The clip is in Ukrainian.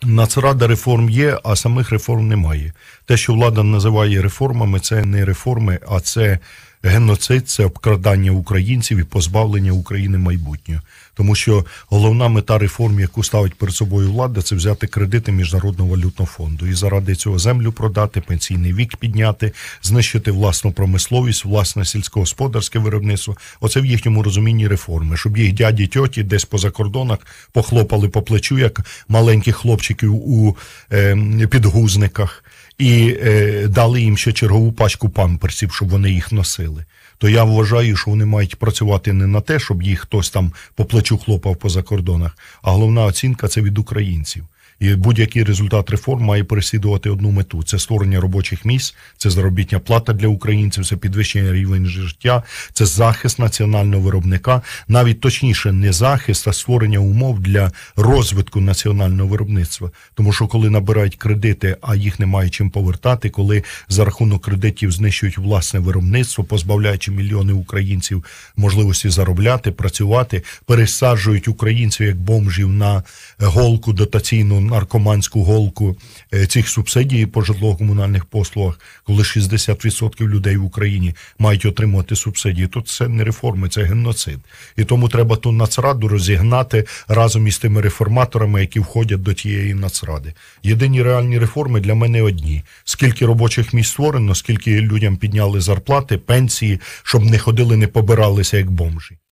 Нацрада реформ є, а самих реформ немає. Те, що влада називає реформами, це не реформи, а це геноцид, це обкрадання українців і позбавлення України майбутнього. Тому що головна мета реформ, яку ставить перед собою влада, це взяти кредити Міжнародного валютного фонду. І заради цього землю продати, пенсійний вік підняти, знищити власну промисловість, власне сільськогосподарське виробництво. Оце в їхньому розумінні реформи. Щоб їх дяді, тьоті десь поза кордонах похлопали по плечу, як маленьких хлопчиків у підгузниках. І дали їм ще чергову пачку памперсів, щоб вони їх носили. То я вважаю, що вони мають працювати не на те, щоб їх хтось там по плечу хлопав по закордонах, а головна оцінка – це від українців. І будь-який результат реформ має переслідувати одну мету. Це створення робочих місць, це заробітна плата для українців, це підвищення рівня життя, це захист національного виробника. Навіть точніше, не захист, а створення умов для розвитку національного виробництва. Тому що коли набирають кредити, а їх немає чим повертати, коли за рахунок кредитів знищують власне виробництво, позбавляючи мільйони українців можливості заробляти, працювати, пересаджують українців як бомжів на голку дотаційну, наркоманську голку цих субсидій по житлово-комунальних послугах, коли 60% людей в Україні мають отримувати субсидії, то це не реформи, це геноцид. І тому треба ту нацраду розігнати разом із тими реформаторами, які входять до тієї нацради. Єдині реальні реформи для мене одні. Скільки робочих місць створено, скільки людям підняли зарплати, пенсії, щоб не ходили, не побиралися як бомжі.